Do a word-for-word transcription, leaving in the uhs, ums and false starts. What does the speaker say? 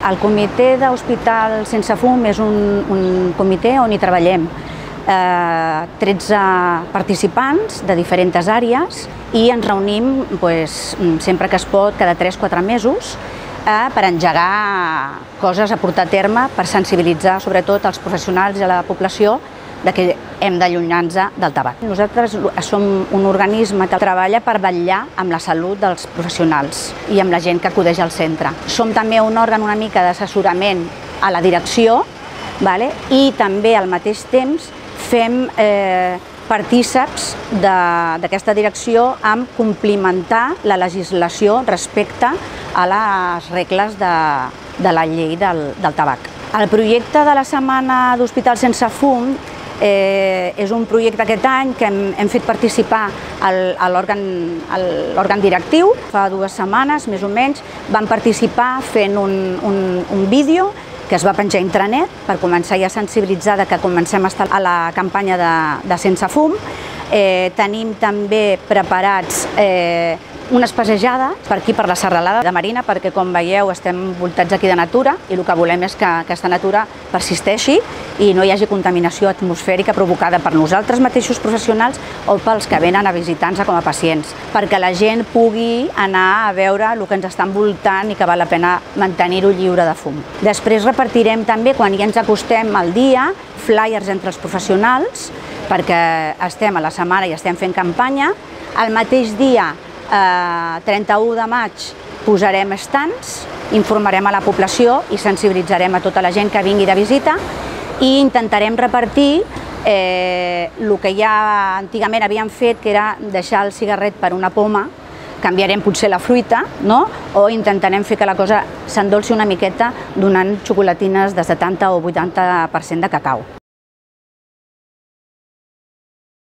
El comitè d'Hospital Sense Fum és un, un comitè on hi treballem eh, tretze participants de diferents àrees i ens reunim pues, sempre que es pot, cada tres o quatre mesos, eh, per engegar coses a portar a terme, per sensibilitzar sobretot els professionals i a la població de que hem d'allunyar-nos del tabac. Nosaltres som un organisme que treballa per vetllar amb la salut dels professionals i amb la gent que acudeix al centre. Som també un òrgan una mica d'assessorament a la direcció, vale? I també al mateix temps fem eh, partíceps d'aquesta direcció amb complimentar la legislació respecte a les regles de, de la llei del, del tabac. El projecte de la Setmana d'Hospital Sense Fum Eh, és un projecte aquest any que hem, hem fet participar l'òrgan directiu. Fa dues setmanes, més o menys, vam participar fent un, un, un vídeo que es va penjar a intranet per començar ja a sensibilitzar de que comencem a estar a la campanya de, de Sense Fum. Eh, tenim també preparats eh, unes passejades per aquí, per la serralada de Marina, perquè com veieu estem envoltats aquí de natura i el que volem és que aquesta natura persisteixi i no hi hagi contaminació atmosfèrica provocada per nosaltres mateixos professionals o pels que venen a visitar-nos com a pacients, perquè la gent pugui anar a veure el que ens està envoltant i que val la pena mantenir-ho lliure de fum. Després repartirem també, quan ja ens acostem al dia, flyers entre els professionals, perquè estem a la setmana i estem fent campanya. Al mateix dia, eh, trenta-u de maig, posarem stands, informarem a la població i sensibilitzarem a tota la gent que vingui de visita i intentarem repartir eh, el que ja antigament havíem fet, que era deixar el cigarret per una poma. Canviarem potser la fruita, no? O intentarem fer que la cosa s'endolci una miqueta donant xocolatines de setanta o vuitanta per cent de cacau.